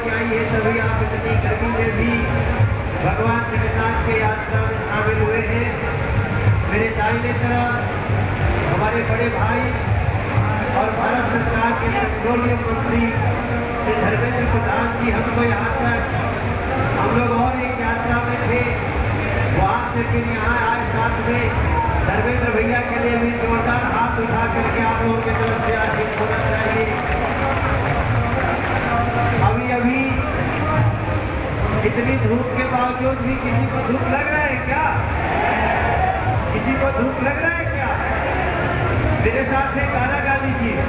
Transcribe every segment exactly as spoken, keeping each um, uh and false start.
की आई है, तभी आप इतनी गर्मी में भी भगवान जगन्नाथ की यात्रा में शामिल हुए हैं। मेरे दाहिने तरफ हमारे बड़े भाई और भारत सरकार के पेट्रोलियम मंत्री श्री धर्मेंद्र प्रधान जी हमको यहाँ तक, हम लोग और एक यात्रा में थे, वहाँ से फिर यहाँ आए साथ में। धर्मेंद्र भैया के लिए भी जोरदार हाथ उठा करके आप लोगों की तरफ से आशीष होना चाहिए। अभी अभी इतनी धूप के बावजूद भी किसी को धूप लग रहा है क्या? किसी को धूप लग रहा है क्या? मेरे साथ एक गाना गा लीजिए।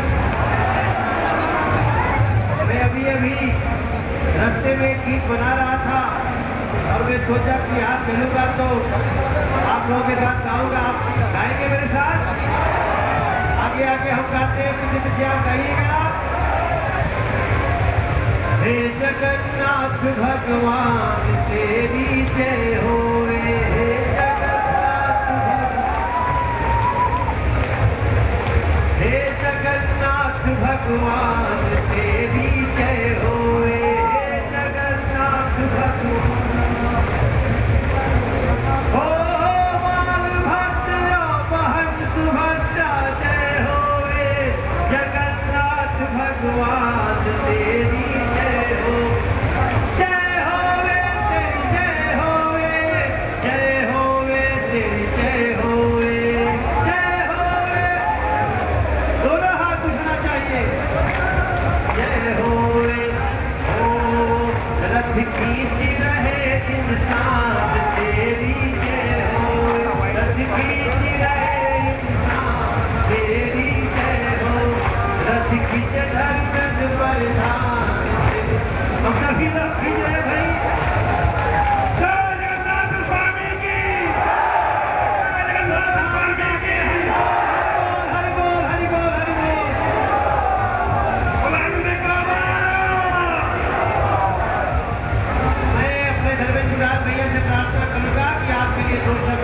मैं अभी अभी रास्ते में एक गीत बना रहा था और मैं सोचा कि यहाँ चलूंगा तो आप लोगों के साथ गाऊंगा। आप गाएंगे मेरे साथ? आगे आगे हम गाते हैं, पीछे पीछे आप गाइएगा। हे जगन्नाथ भगवान तेरी जय होवे, हे जगन्नाथ भगवान, हे जगन्नाथ भगवान तेरी जय होवे, हे जगन्नाथ भगवान। हो बाल भद्र बहन सुभद्रा जय होवे, जगन्नाथ भगवान तेरी जय हो, जय होवे तेरी जय होवे, जय होवे तेरी जय होवे, जय होवे। दोनों हाथ उठना चाहिए। जय होवे। ओ रथ खींच रहे इंसान तेरी जय हो, रथ खींच रहे इंसान तेरी जय हो, रथ खींच धर्मेंद्र प्रधान तेरी। हम सभी लोग खींच रहे भाई। जय जगन्नाथ स्वामी की, जय जगन्नाथ स्वामी की। हरि बोल हरि बोल हरि बोल। बुलंद कमाना। मैं अपने धर्मेंद्र प्रधान भैया से प्रार्थना करूंगा कि आपके लिए दो शब्द